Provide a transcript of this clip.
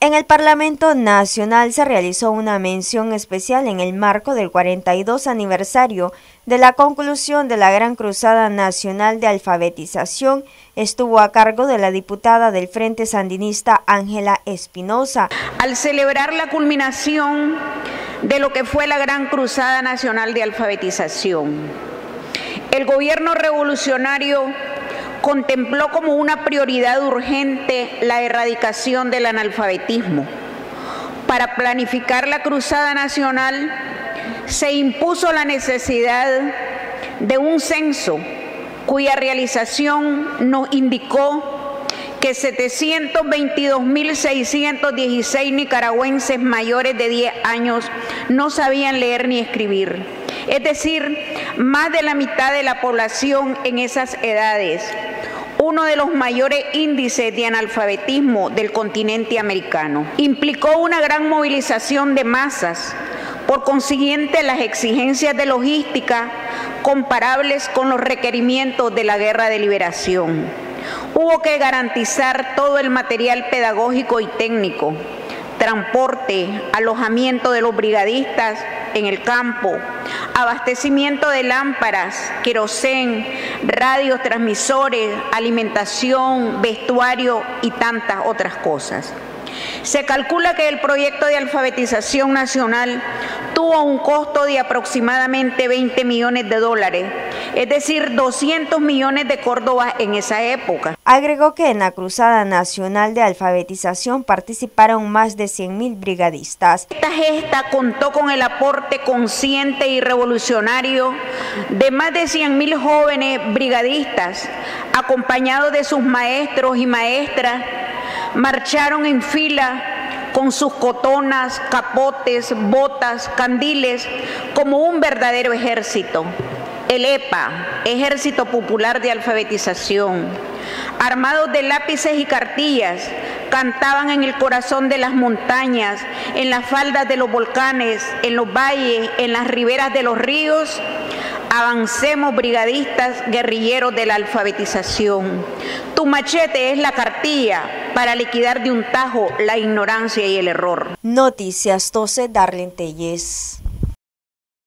En el Parlamento Nacional se realizó una mención especial en el marco del 42 aniversario de la conclusión de la Gran Cruzada Nacional de Alfabetización. Estuvo a cargo de la diputada del Frente Sandinista Ángela Espinosa. Al celebrar la culminación de lo que fue la Gran Cruzada Nacional de Alfabetización, el gobierno revolucionario contempló como una prioridad urgente la erradicación del analfabetismo. Para planificar la Cruzada Nacional se impuso la necesidad de un censo cuya realización nos indicó que 722.616 nicaragüenses mayores de 10 años no sabían leer ni escribir. Es decir, más de la mitad de la población en esas edades, uno de los mayores índices de analfabetismo del continente americano. Implicó una gran movilización de masas, por consiguiente las exigencias de logística comparables con los requerimientos de la Guerra de Liberación. Hubo que garantizar todo el material pedagógico y técnico, transporte, alojamiento de los brigadistas en el campo, abastecimiento de lámparas, querosén, radios, transmisores, alimentación, vestuario y tantas otras cosas. Se calcula que el proyecto de alfabetización nacional tuvo un costo de aproximadamente $20 millones, es decir, 200 millones de córdobas en esa época. Agregó que en la Cruzada Nacional de Alfabetización participaron más de 100.000 brigadistas. Esta gesta contó con el aporte consciente y revolucionario de más de 100.000 jóvenes brigadistas, acompañados de sus maestros y maestras. Marcharon en fila con sus cotonas, capotes, botas, candiles, como un verdadero ejército. El EPA, Ejército Popular de Alfabetización, armados de lápices y cartillas, cantaban en el corazón de las montañas, en las faldas de los volcanes, en los valles, en las riberas de los ríos. Avancemos, brigadistas, guerrilleros de la alfabetización. Tu machete es la cartilla para liquidar de un tajo la ignorancia y el error. Noticias 12, Darlene Telles.